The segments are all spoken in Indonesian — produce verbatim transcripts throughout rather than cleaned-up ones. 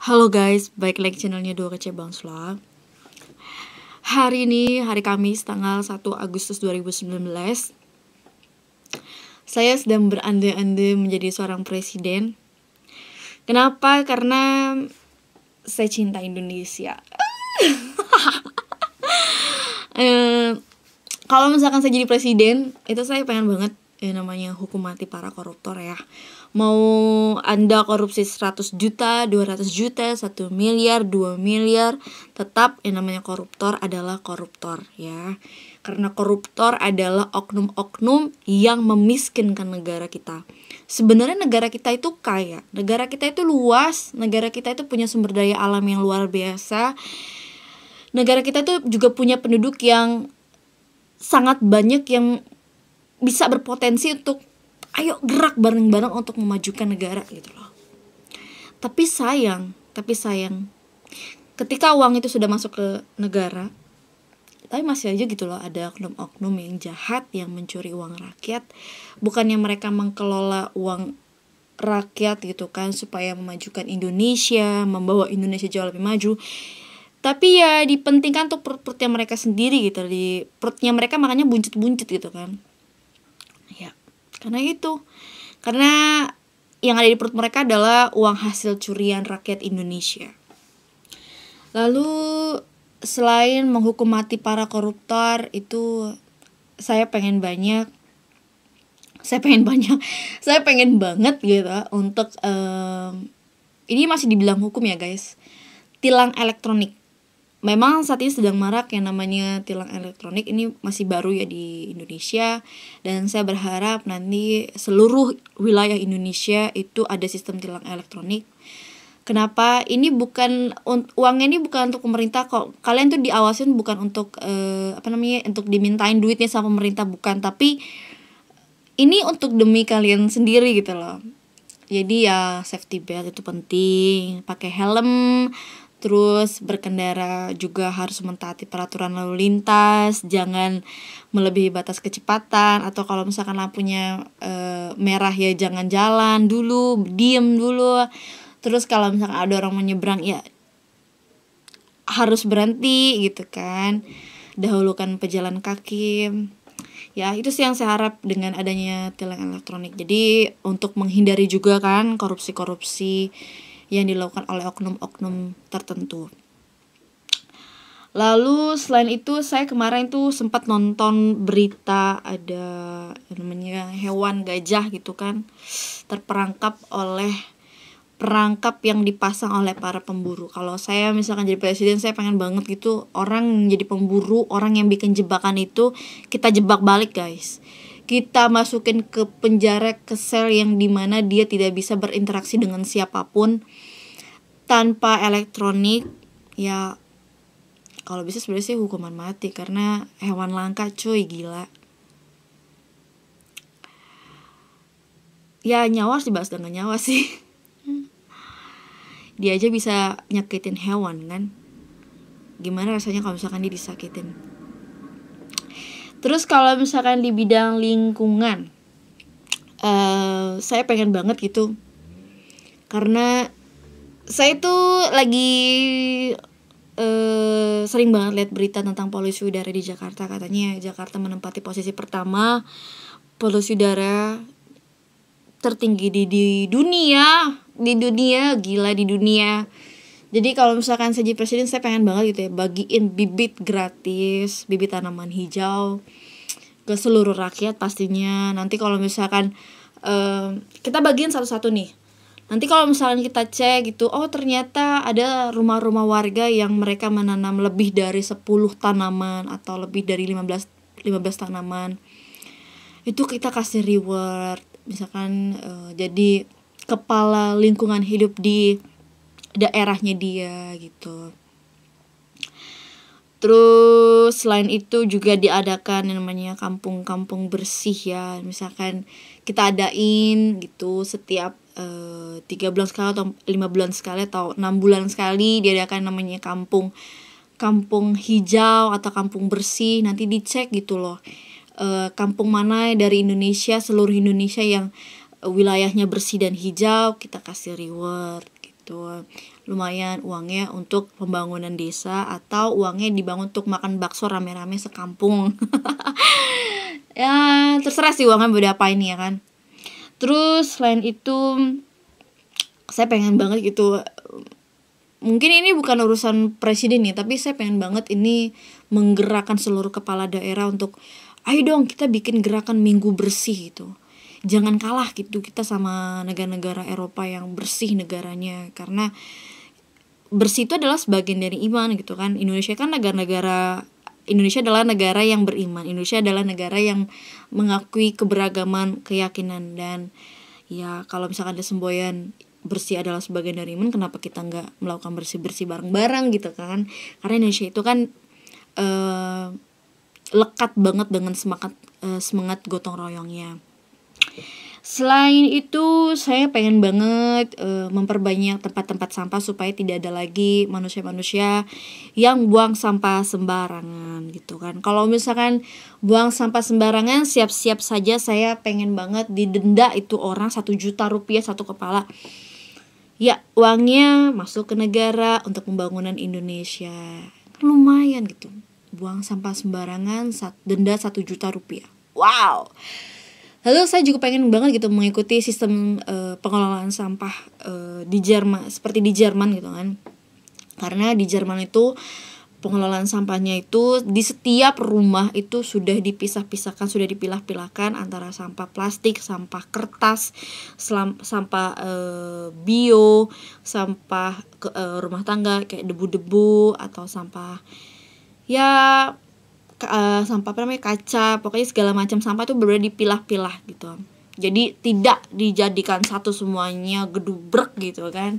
Halo guys, balik lagi channelnya Dua Kece Bangsla. Hari ini, hari Kamis, tanggal satu Agustus dua ribu sembilan belas. Saya sedang berandai-andai menjadi seorang presiden. Kenapa? Karena saya cinta Indonesia. eh, Kalau misalkan saya jadi presiden, itu saya pengen banget eh, namanya hukum mati para koruptor ya. Mau Anda korupsi seratus juta, dua ratus juta, satu miliar, dua miliar, tetap yang namanya koruptor adalah koruptor ya. Karena koruptor adalah oknum-oknum yang memiskinkan negara kita. Sebenarnya negara kita itu kaya, negara kita itu luas, negara kita itu punya sumber daya alam yang luar biasa. Negara kita itu juga punya penduduk yang sangat banyak yang bisa berpotensi untuk ayo gerak bareng-bareng untuk memajukan negara gitu loh. Tapi sayang, tapi sayang ketika uang itu sudah masuk ke negara, tapi masih aja gitu loh ada oknum-oknum yang jahat yang mencuri uang rakyat. Bukannya mereka mengelola uang rakyat gitu kan supaya memajukan Indonesia, membawa Indonesia jauh lebih maju, tapi ya dipentingkan untuk perut-perutnya mereka sendiri gitu. Di perutnya mereka makanya buncit-buncit gitu kan. Ya, karena itu, karena yang ada di perut mereka adalah uang hasil curian rakyat Indonesia. Lalu selain menghukum mati para koruptor itu, saya pengen banyak, saya pengen banyak, saya pengen banget gitu untuk um, ini masih dibilang hukum ya guys, tilang elektronik. Memang saat ini sedang marak yang namanya tilang elektronik, ini masih baru ya di Indonesia. Dan saya berharap nanti seluruh wilayah Indonesia itu ada sistem tilang elektronik. Kenapa? Ini bukan, uangnya ini bukan untuk pemerintah kok. Kalian tuh diawasin bukan untuk eh, apa namanya, untuk dimintain duitnya sama pemerintah, bukan. Tapi ini untuk demi kalian sendiri gitu loh. Jadi ya safety belt itu penting, pakai helm. Terus berkendara juga harus mentaati peraturan lalu lintas, jangan melebihi batas kecepatan, atau kalau misalkan lampunya e, merah ya jangan jalan dulu, diem dulu. Terus kalau misalkan ada orang menyeberang ya harus berhenti gitu kan, dahulukan pejalan kaki. Ya itu sih yang saya harap dengan adanya tilang elektronik. Jadi untuk menghindari juga kan korupsi-korupsi yang dilakukan oleh oknum-oknum tertentu. Lalu selain itu saya kemarin tuh sempat nonton berita ada namanya hewan gajah gitu kan, terperangkap oleh perangkap yang dipasang oleh para pemburu. Kalau saya misalkan jadi presiden, saya pengen banget gitu orang jadi pemburu, orang yang bikin jebakan itu kita jebak balik guys. Kita masukin ke penjara, ke sel yang dimana dia tidak bisa berinteraksi dengan siapapun tanpa elektronik. Ya kalau bisa sebenarnya sih hukuman mati, karena hewan langka cuy, gila. Ya nyawa harus dibahas dengan nyawa sih. Dia aja bisa nyakitin hewan kan, gimana rasanya kalau misalkan dia disakitin. Terus kalau misalkan di bidang lingkungan, uh, saya pengen banget gitu, karena saya tuh lagi uh, sering banget lihat berita tentang polusi udara di Jakarta. Katanya Jakarta menempati posisi pertama polusi udara tertinggi di, di dunia, di dunia, gila di dunia. Jadi kalau misalkan saya jadi presiden, saya pengen banget gitu ya bagiin bibit gratis, bibit tanaman hijau ke seluruh rakyat pastinya. Nanti kalau misalkan um, kita bagiin satu-satu nih. Nanti kalau misalkan kita cek gitu, oh ternyata ada rumah-rumah warga yang mereka menanam lebih dari sepuluh tanaman atau lebih dari lima belas tanaman. Itu kita kasih reward, misalkan uh, jadi kepala lingkungan hidup di daerahnya dia gitu. Terus selain itu juga diadakan yang namanya kampung-kampung bersih ya. Misalkan kita adain gitu setiap uh, tiga bulan sekali atau lima bulan sekali atau enam bulan sekali diadakan namanya kampung kampung hijau atau kampung bersih. Nanti dicek gitu loh, uh, kampung mana dari Indonesia, seluruh Indonesia yang uh, wilayahnya bersih dan hijau, kita kasih reward. gitu. Lumayan uangnya untuk pembangunan desa, atau uangnya dibangun untuk makan bakso rame-rame sekampung. Ya terserah sih uangnya mau diapain ya kan. Terus selain itu saya pengen banget gitu, mungkin ini bukan urusan presiden nih, tapi saya pengen banget ini menggerakkan seluruh kepala daerah untuk ayo dong kita bikin gerakan minggu bersih gitu. Jangan kalah gitu kita sama negara-negara Eropa yang bersih negaranya, karena bersih itu adalah sebagian dari iman gitu kan. Indonesia kan negara-negara Indonesia adalah negara yang beriman. Indonesia adalah negara yang mengakui keberagaman keyakinan, dan ya kalau misalkan ada semboyan bersih adalah sebagian dari iman, kenapa kita nggak melakukan bersih-bersih bareng-bareng gitu kan. Karena Indonesia itu kan uh, lekat banget dengan semangat uh, semangat gotong royongnya. Selain itu saya pengen banget uh, memperbanyak tempat-tempat sampah supaya tidak ada lagi manusia-manusia yang buang sampah sembarangan gitu kan. Kalau misalkan buang sampah sembarangan, siap-siap saja saya pengen banget didenda itu orang satu juta rupiah satu kepala. Ya uangnya masuk ke negara untuk pembangunan Indonesia. Lumayan gitu. Buang sampah sembarangan, denda satu juta rupiah. Wow. Lalu saya juga pengen banget gitu mengikuti sistem uh, pengelolaan sampah uh, di Jerman, seperti di Jerman gitu kan. Karena di Jerman itu pengelolaan sampahnya itu di setiap rumah itu sudah dipisah-pisahkan, sudah dipilah-pilahkan antara sampah plastik, sampah kertas, selam, sampah uh, bio, sampah ke, uh, rumah tangga kayak debu-debu, atau sampah ya Uh, sampah apa namanya kaca, pokoknya segala macam sampah itu benar-benar dipilah-pilah gitu. Jadi tidak dijadikan satu semuanya gedubrek gitu kan.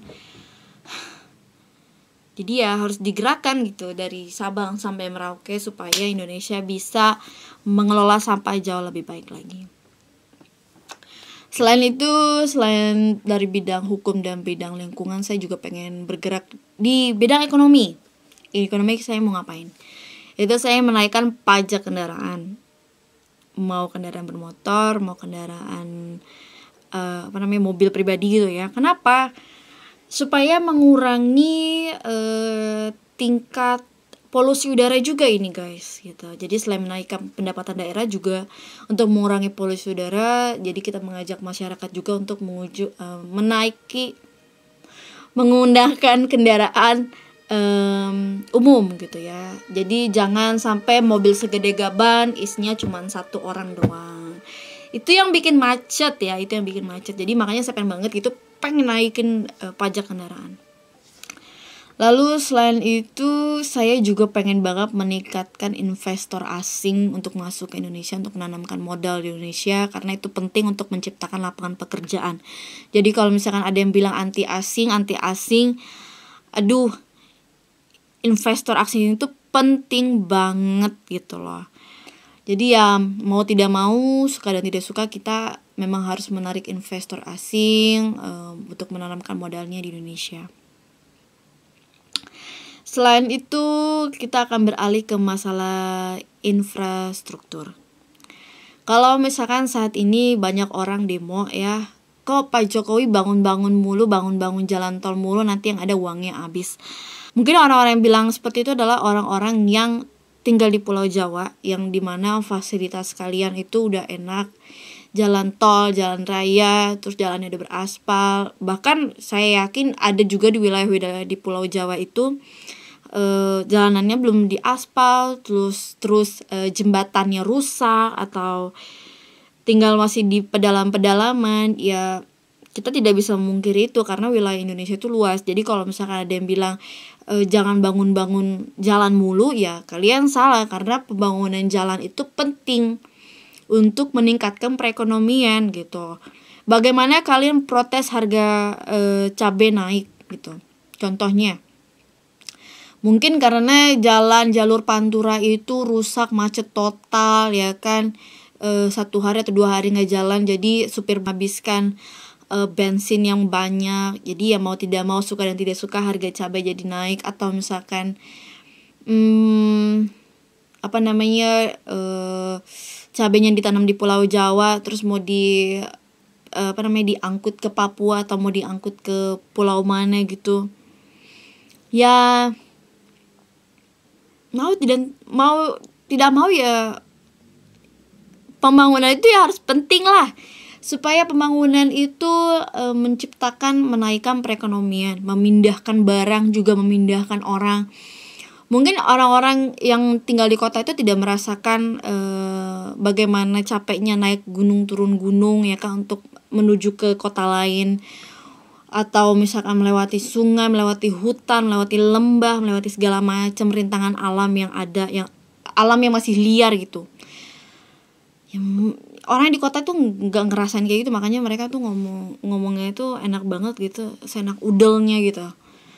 Jadi ya harus digerakkan gitu dari Sabang sampai Merauke supaya Indonesia bisa mengelola sampah jauh lebih baik lagi. Selain itu, selain dari bidang hukum dan bidang lingkungan, saya juga pengen bergerak di bidang ekonomi. Di ekonomi saya mau ngapain? Itu saya menaikkan pajak kendaraan, mau kendaraan bermotor, mau kendaraan uh, apa namanya mobil pribadi gitu ya. Kenapa? Supaya mengurangi uh, tingkat polusi udara juga ini guys gitu. Jadi selain menaikkan pendapatan daerah juga untuk mengurangi polusi udara, jadi kita mengajak masyarakat juga untuk menguju, uh, menaiki menggunakan kendaraan Um, umum gitu ya. Jadi jangan sampai mobil segede gaban isinya cuma satu orang doang. Itu yang bikin macet ya, itu yang bikin macet. Jadi makanya saya pengen banget gitu, pengen naikin uh, pajak kendaraan. Lalu selain itu saya juga pengen banget meningkatkan investor asing untuk masuk ke Indonesia, untuk menanamkan modal di Indonesia, karena itu penting untuk menciptakan lapangan pekerjaan. Jadi kalau misalkan ada yang bilang anti asing, anti asing, aduh, investor asing itu penting banget gitu loh. Jadi ya mau tidak mau, suka dan tidak suka, kita memang harus menarik investor asing uh, untuk menanamkan modalnya di Indonesia. Selain itu kita akan beralih ke masalah infrastruktur. Kalau misalkan saat ini banyak orang demo ya, kok Pak Jokowi bangun-bangun mulu, bangun-bangun jalan tol mulu, nanti yang ada uangnya habis. Mungkin orang-orang yang bilang seperti itu adalah orang-orang yang tinggal di Pulau Jawa, yang dimana fasilitas kalian itu udah enak, jalan tol, jalan raya, terus jalannya udah beraspal. Bahkan saya yakin ada juga di wilayah-wilayah di Pulau Jawa itu eh, jalanannya belum diaspal, terus terus eh, jembatannya rusak atau tinggal masih di pedalam-pedalaman. Ya kita tidak bisa memungkiri itu karena wilayah Indonesia itu luas. Jadi kalau misalkan ada yang bilang e, jangan bangun-bangun jalan mulu, ya kalian salah, karena pembangunan jalan itu penting untuk meningkatkan perekonomian gitu. Bagaimana kalian protes harga e, cabai naik gitu? Contohnya, mungkin karena jalan jalur Pantura itu rusak, macet total ya kan, e, satu hari atau dua hari nggak jalan, jadi supir menghabiskan Uh, bensin yang banyak. Jadi ya mau tidak mau, suka dan tidak suka, harga cabai jadi naik. Atau misalkan hmm, apa namanya uh, cabainya ditanam di Pulau Jawa terus mau di uh, apa namanya diangkut ke Papua atau mau diangkut ke pulau mana gitu. Ya mau tidak mau tidak mau ya pembangunan itu ya harus penting lah, supaya pembangunan itu e, menciptakan, menaikkan perekonomian, memindahkan barang, juga memindahkan orang. Mungkin orang-orang yang tinggal di kota itu tidak merasakan e, bagaimana capeknya naik gunung turun gunung ya kan, untuk menuju ke kota lain, atau misalkan melewati sungai, melewati hutan, melewati lembah, melewati segala macam rintangan alam yang ada, yang alam yang masih liar gitu. Ya, orang di kota tuh nggak ngerasain kayak gitu, makanya mereka tuh ngomong ngomongnya itu enak banget gitu, seenak udelnya gitu.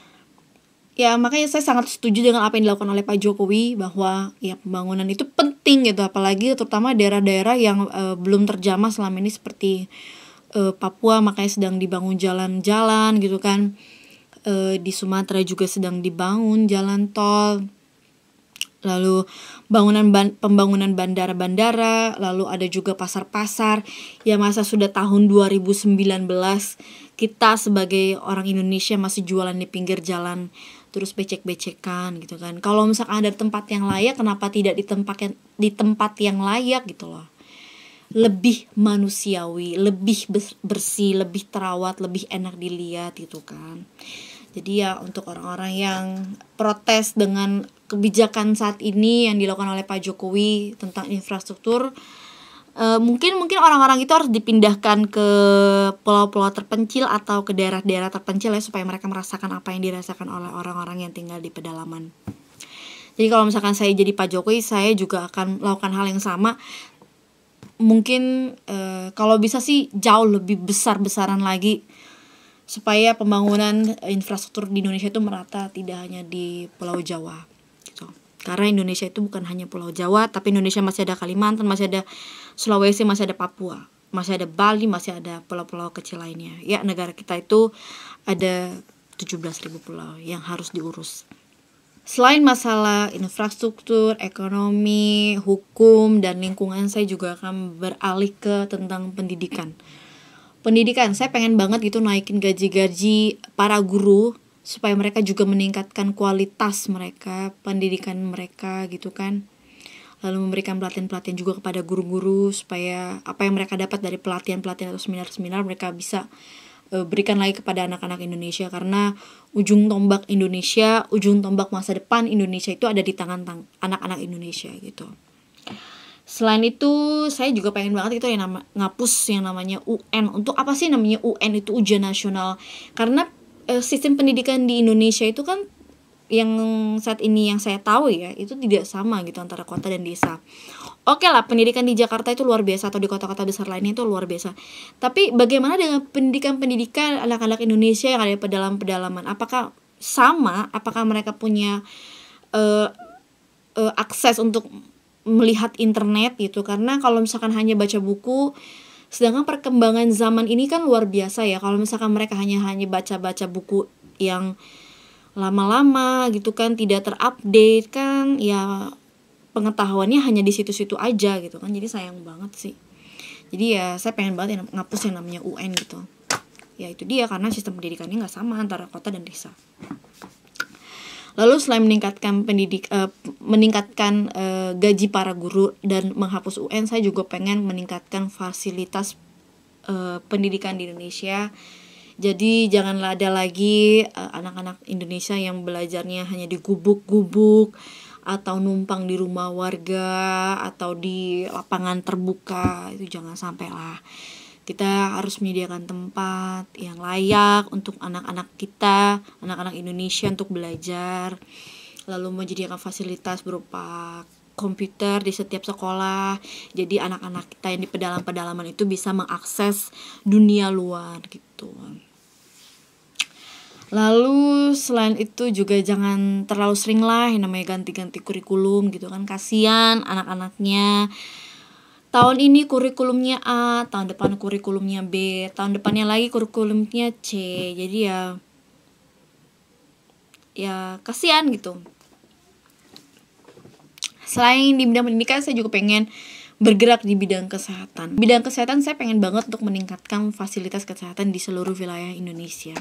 Ya makanya saya sangat setuju dengan apa yang dilakukan oleh Pak Jokowi, bahwa ya pembangunan itu penting gitu, apalagi terutama daerah-daerah yang uh, belum terjamah selama ini seperti uh, Papua, makanya sedang dibangun jalan-jalan gitu kan. Uh, di Sumatera juga sedang dibangun jalan tol. Lalu bangunan ban- pembangunan bandara-bandara, lalu ada juga pasar-pasar. Ya masa sudah tahun dua ribu sembilan belas kita sebagai orang Indonesia masih jualan di pinggir jalan, terus becek-becekan gitu kan. Kalau misalkan ada tempat yang layak, kenapa tidak di tempat yang, di tempat yang layak gitu loh. Lebih manusiawi, lebih bersih, lebih terawat, lebih enak dilihat gitu kan. Jadi ya untuk orang-orang yang protes dengan kebijakan saat ini yang dilakukan oleh Pak Jokowi tentang infrastruktur, uh, mungkin mungkin orang-orang itu harus dipindahkan ke pulau-pulau terpencil atau ke daerah-daerah terpencil ya, supaya mereka merasakan apa yang dirasakan oleh orang-orang yang tinggal di pedalaman. Jadi kalau misalkan saya jadi Pak Jokowi, saya juga akan melakukan hal yang sama. Mungkin uh, kalau bisa sih jauh lebih besar-besaran lagi, supaya pembangunan infrastruktur di Indonesia itu merata, tidak hanya di Pulau Jawa gitu. Karena Indonesia itu bukan hanya Pulau Jawa, tapi Indonesia masih ada Kalimantan, masih ada Sulawesi, masih ada Papua, masih ada Bali, masih ada pulau-pulau kecil lainnya. Ya, negara kita itu ada tujuh belas ribu pulau yang harus diurus. Selain masalah infrastruktur, ekonomi, hukum, dan lingkungan, saya juga akan beralih ke tentang pendidikan. Pendidikan, saya pengen banget gitu naikin gaji-gaji para guru, supaya mereka juga meningkatkan kualitas mereka, pendidikan mereka gitu kan. Lalu memberikan pelatihan-pelatihan juga kepada guru-guru, supaya apa yang mereka dapat dari pelatihan-pelatihan atau seminar-seminar mereka bisa e, berikan lagi kepada anak-anak Indonesia. Karena ujung tombak Indonesia, ujung tombak masa depan Indonesia itu ada di tangan tang- anak-anak Indonesia gitu. Selain itu, saya juga pengen banget itu yang nama, ngapus yang namanya U N. Untuk apa sih namanya U N itu, ujian nasional? Karena e, sistem pendidikan di Indonesia itu kan yang saat ini yang saya tahu ya, itu tidak sama gitu antara kota dan desa. Oke lah, pendidikan di Jakarta itu luar biasa, atau di kota-kota besar lainnya itu luar biasa. Tapi bagaimana dengan pendidikan-pendidikan anak-anak Indonesia yang ada di pedalaman-pedalaman? Apakah sama? Apakah mereka punya uh, uh, akses untuk melihat internet gitu? Karena kalau misalkan hanya baca buku, sedangkan perkembangan zaman ini kan luar biasa ya. Kalau misalkan mereka hanya hanya baca-baca buku yang lama-lama gitu kan, tidak terupdate kan, ya pengetahuannya hanya di situ-situ aja gitu kan. Jadi sayang banget sih. Jadi ya saya pengen banget yang ngapus yang namanya U N gitu. Ya itu dia, karena sistem pendidikannya nggak sama antara kota dan desa. Lalu selain meningkatkan pendidik uh, meningkatkan uh, gaji para guru dan menghapus U N, saya juga pengen meningkatkan fasilitas uh, pendidikan di Indonesia. Jadi janganlah ada lagi uh, anak-anak Indonesia yang belajarnya hanya di gubuk-gubuk, atau numpang di rumah warga, atau di lapangan terbuka. Itu jangan sampai lah. Kita harus menyediakan tempat yang layak untuk anak-anak kita, anak-anak Indonesia untuk belajar. Lalu menyediakan fasilitas berupa komputer di setiap sekolah. Jadi anak-anak kita yang di pedalaman-pedalaman itu bisa mengakses dunia luar gitu. Lalu selain itu juga jangan terlalu sering lah yang namanya ganti-ganti kurikulum gitu kan. Kasian anak-anaknya. Tahun ini kurikulumnya A, tahun depan kurikulumnya B, tahun depannya lagi kurikulumnya C. Jadi ya ya kasihan gitu. Selain di bidang pendidikan, saya juga pengen bergerak di bidang kesehatan. Bidang kesehatan saya pengen banget untuk meningkatkan fasilitas kesehatan di seluruh wilayah Indonesia.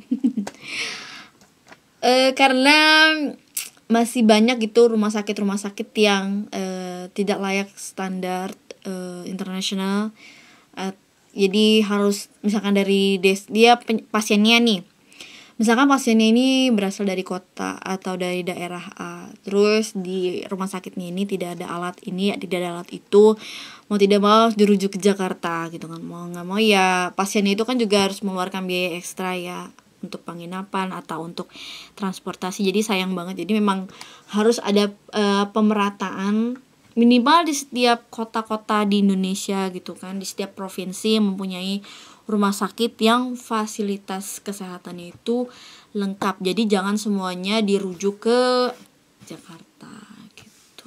e, karena masih banyak gitu rumah sakit-rumah sakit yang e, tidak layak standar e, internasional. E, jadi harus misalkan dari des, dia pen, pasiennya nih. Misalkan pasiennya ini berasal dari kota atau dari daerah A, terus di rumah sakitnya ini tidak ada alat ini, tidak ada alat itu, mau tidak mau dirujuk ke Jakarta gitu kan, mau nggak mau ya pasiennya itu kan juga harus mengeluarkan biaya ekstra ya untuk penginapan atau untuk transportasi. Jadi sayang banget. Jadi memang harus ada uh, pemerataan minimal di setiap kota-kota di Indonesia gitu kan, di setiap provinsi yang mempunyai rumah sakit yang fasilitas kesehatannya itu lengkap. Jadi jangan semuanya dirujuk ke Jakarta gitu.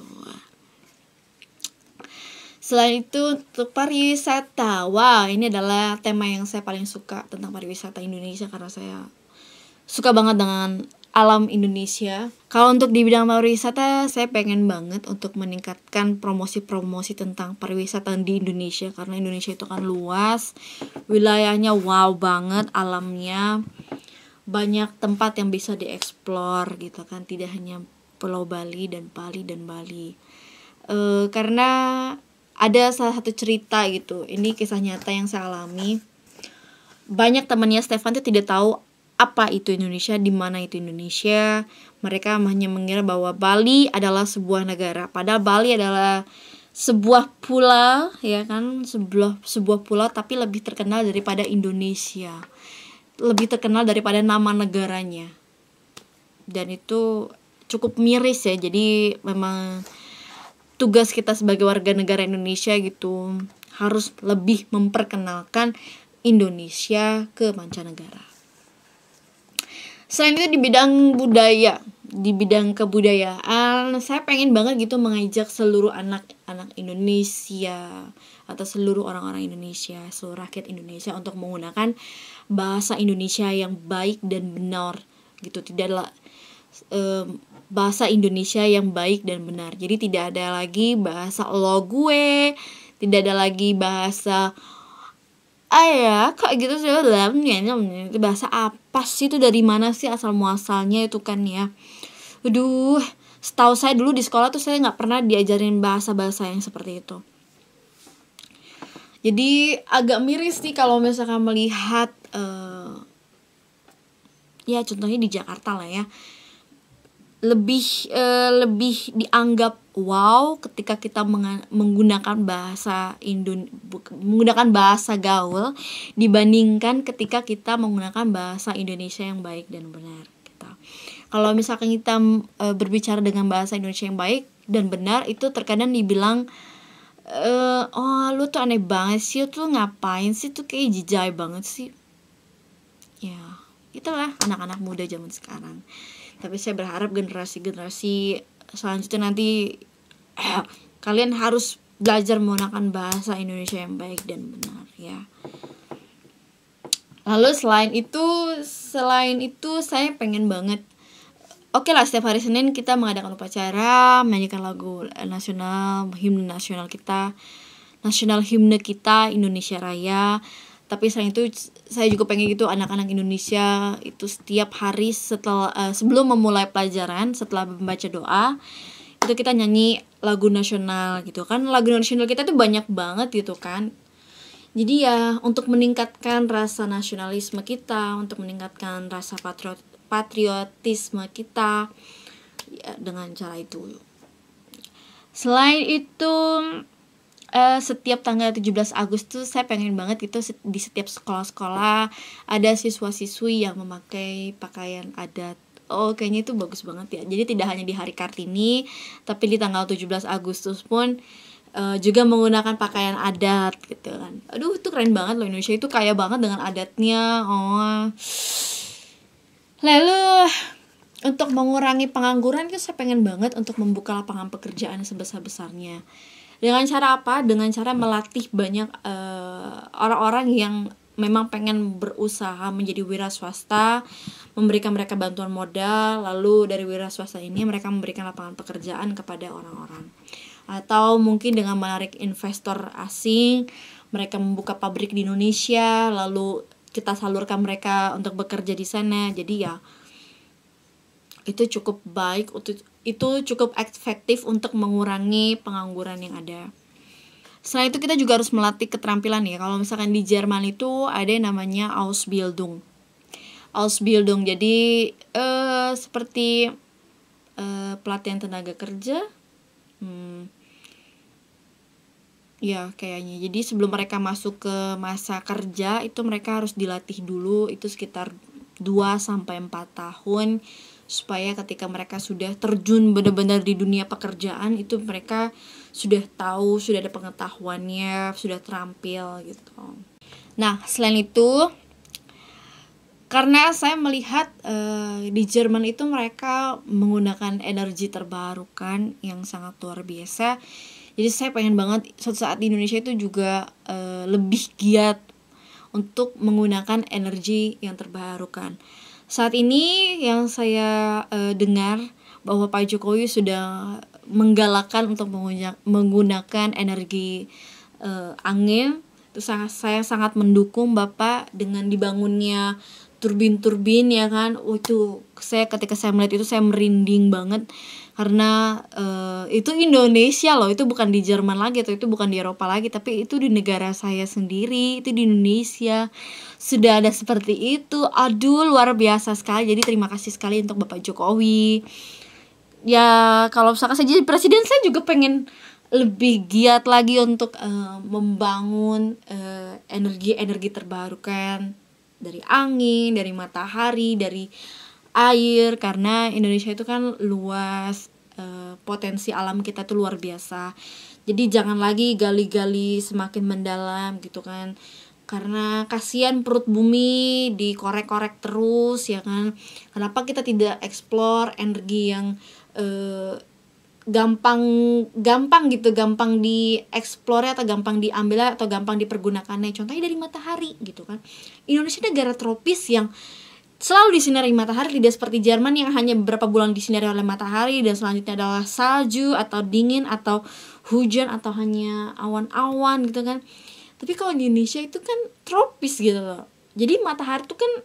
Selain itu untuk pariwisata, wah ini adalah tema yang saya paling suka tentang pariwisata Indonesia karena saya suka banget dengan alam Indonesia. Kalau untuk di bidang pariwisata, saya pengen banget untuk meningkatkan promosi-promosi tentang pariwisata di Indonesia karena Indonesia itu kan luas, wilayahnya wow banget, alamnya banyak tempat yang bisa dieksplor gitu kan, tidak hanya Pulau Bali dan Bali dan Bali. E, karena ada salah satu cerita gitu, ini kisah nyata yang saya alami. Banyak temannya Stefan itu tidak tahu apa itu Indonesia, di mana itu Indonesia. Mereka hanya mengira bahwa Bali adalah sebuah negara, padahal Bali adalah sebuah pulau ya kan, sebuah sebuah pulau tapi lebih terkenal daripada Indonesia, lebih terkenal daripada nama negaranya. Dan itu cukup miris ya. Jadi memang tugas kita sebagai warga negara Indonesia gitu harus lebih memperkenalkan Indonesia ke mancanegara. Selain itu di bidang budaya, di bidang kebudayaan, saya pengen banget gitu mengajak seluruh anak-anak Indonesia atau seluruh orang-orang Indonesia, seluruh rakyat Indonesia untuk menggunakan bahasa Indonesia yang baik dan benar gitu. Tidaklah um, bahasa Indonesia yang baik dan benar. Jadi tidak ada lagi bahasa lo gue, tidak ada lagi bahasa ayah kok gitu sih, itu bahasa apa sih, itu dari mana sih asal muasalnya itu kan ya. Aduh, setahu saya dulu di sekolah tuh saya nggak pernah diajarin bahasa-bahasa yang seperti itu. Jadi agak miris nih kalau misalkan melihat uh, ya contohnya di Jakarta lah ya, lebih uh, lebih dianggap wow ketika kita meng- menggunakan bahasa Indon menggunakan bahasa gaul dibandingkan ketika kita menggunakan bahasa Indonesia yang baik dan benar gitu. Kalau misalkan kita uh, berbicara dengan bahasa Indonesia yang baik dan benar, itu terkadang dibilang uh, oh lu tuh aneh banget sih, lu tuh ngapain sih, tuh kayak jijai banget sih. Ya, itulah anak-anak muda zaman sekarang. Tapi saya berharap generasi-generasi selanjutnya nanti eh, kalian harus belajar menggunakan bahasa Indonesia yang baik dan benar ya. Lalu selain itu, selain itu saya pengen banget, oke okay lah setiap hari Senin kita mengadakan upacara, menyanyikan lagu nasional, himne nasional kita, nasional himne kita Indonesia Raya. Tapi selain itu saya juga pengen gitu anak-anak Indonesia itu setiap hari setelah uh, sebelum memulai pelajaran, setelah membaca doa itu kita nyanyi lagu nasional gitu kan. Lagu nasional kita tuh banyak banget gitu kan. Jadi ya untuk meningkatkan rasa nasionalisme kita, untuk meningkatkan rasa patriot patriotisme kita ya, dengan cara itu. Selain itu Uh, setiap tanggal tujuh belas Agustus saya pengen banget gitu di setiap sekolah-sekolah ada siswa-siswi yang memakai pakaian adat. Oh kayaknya itu bagus banget ya. Jadi tidak hanya di hari Kartini, tapi di tanggal tujuh belas Agustus pun uh, juga menggunakan pakaian adat gitu kan. Aduh itu keren banget loh, Indonesia itu kaya banget dengan adatnya. Oh. Lalu untuk mengurangi pengangguran itu saya pengen banget untuk membuka lapangan pekerjaan sebesar-besarnya. Dengan cara apa? Dengan cara melatih banyak uh, orang-orang yang memang pengen berusaha menjadi wira swasta, memberikan mereka bantuan modal, lalu dari wira swasta ini mereka memberikan lapangan pekerjaan kepada orang-orang. atau mungkin dengan menarik investor asing, mereka membuka pabrik di Indonesia, lalu kita salurkan mereka untuk bekerja di sana. Jadi ya itu cukup baik, itu cukup efektif untuk mengurangi pengangguran yang ada. Selain itu kita juga harus melatih keterampilan ya. Kalau misalkan di Jerman itu ada yang namanya Ausbildung. Ausbildung jadi eh, seperti eh, pelatihan tenaga kerja. Hmm, ya kayaknya. Jadi sebelum mereka masuk ke masa kerja itu mereka harus dilatih dulu, itu sekitar dua sampai empat tahun, supaya ketika mereka sudah terjun benar-benar di dunia pekerjaan itu mereka sudah tahu, sudah ada pengetahuannya, sudah terampil gitu. Nah, selain itu karena saya melihat uh, di Jerman itu mereka menggunakan energi terbarukan yang sangat luar biasa. Jadi saya pengen banget suatu saat di Indonesia itu juga uh, lebih giat untuk menggunakan energi yang terbarukan. Saat ini yang saya uh, dengar bahwa Pak Jokowi sudah menggalakkan untuk menggunakan energi uh, angin. Itu sangat, saya sangat mendukung Bapak dengan dibangunnya turbin-turbin ya kan. Oh, itu saya ketika saya melihat itu saya merinding banget karena uh, itu Indonesia loh, itu bukan di Jerman lagi atau itu bukan di Eropa lagi, tapi itu di negara saya sendiri, itu di Indonesia sudah ada seperti itu. Aduh, luar biasa sekali. Jadi terima kasih sekali untuk Bapak Jokowi. Ya kalau misalkan saya jadi presiden, saya juga pengen lebih giat lagi untuk uh, membangun uh, energi-energi terbarukan dari angin, dari matahari, dari air, karena Indonesia itu kan luas, uh, potensi alam kita tuh luar biasa. Jadi jangan lagi gali-gali semakin mendalam gitu kan, karena kasihan perut bumi dikorek-korek terus ya kan. Kenapa kita tidak explore energi yang uh, gampang gampang gitu, gampang dieksplor atau gampang diambil atau gampang dipergunakannya. Contohnya dari matahari gitu kan. Indonesia negara tropis yang selalu disinari matahari, tidak seperti Jerman yang hanya beberapa bulan disinari oleh matahari dan selanjutnya adalah salju atau dingin atau hujan atau hanya awan-awan gitu kan. Tapi kalau di Indonesia itu kan tropis gitu loh. Jadi matahari itu kan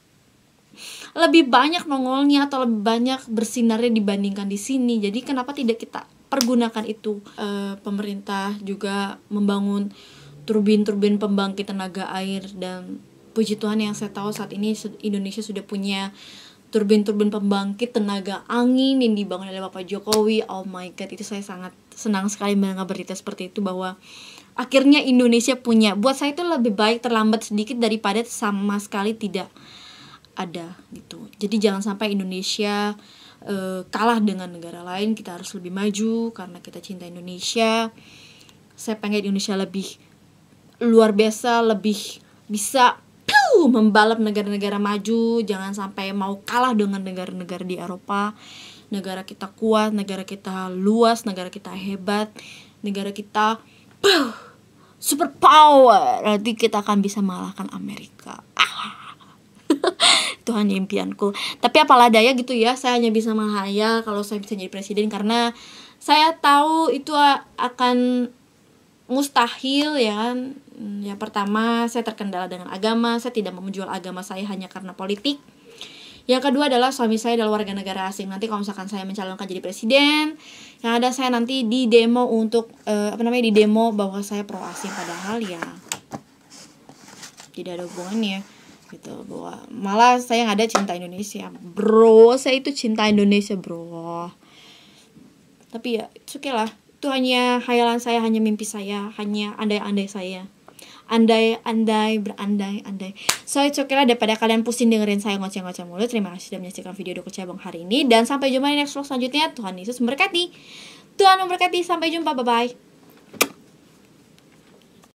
lebih banyak nongolnya atau lebih banyak bersinarnya dibandingkan di sini. Jadi kenapa tidak kita pergunakan itu? E, pemerintah juga membangun turbin-turbin pembangkit tenaga air, dan puji Tuhan yang saya tahu saat ini Indonesia sudah punya turbin-turbin pembangkit tenaga angin yang dibangun oleh Bapak Jokowi. Oh my god, itu saya sangat senang sekali mendengar berita seperti itu, bahwa akhirnya Indonesia punya. Buat saya itu lebih baik terlambat sedikit daripada sama sekali tidak ada gitu. Jadi jangan sampai Indonesia uh, kalah dengan negara lain. Kita harus lebih maju karena kita cinta Indonesia. Saya pengen Indonesia lebih luar biasa, lebih bisa piu, membalap negara-negara maju. Jangan sampai mau kalah dengan negara-negara di Eropa. Negara kita kuat, negara kita luas, negara kita hebat, negara kita piu, super power. Nanti kita akan bisa mengalahkan Amerika. Itu hanya impianku. Tapi apalah daya gitu ya, saya hanya bisa menghayal kalau saya bisa jadi presiden, karena saya tahu itu akan mustahil ya kan. Yang pertama, saya terkendala dengan agama. Saya tidak mau menjual agama saya hanya karena politik. Yang kedua adalah suami saya adalah warga negara asing. Nanti kalau misalkan saya mencalonkan jadi presiden, yang ada saya nanti di demo untuk uh, apa namanya di demo bahwa saya pro asing, padahal ya tidak ada hubungannya gitu, bahwa malah saya yang ada cinta Indonesia, bro. Saya itu cinta Indonesia, bro. Tapi ya it's okay lah, itu hanya khayalan saya, hanya mimpi saya, hanya andai-andai saya, andai-andai berandai-andai. So it's okay lah, daripada kalian pusing dengerin saya ngoceh-ngoceh mulu. Terima kasih sudah menyaksikan video Doko Cebong hari ini, dan sampai jumpa di next vlog selanjutnya. Tuhan Yesus memberkati. Tuhan memberkati, sampai jumpa, bye bye.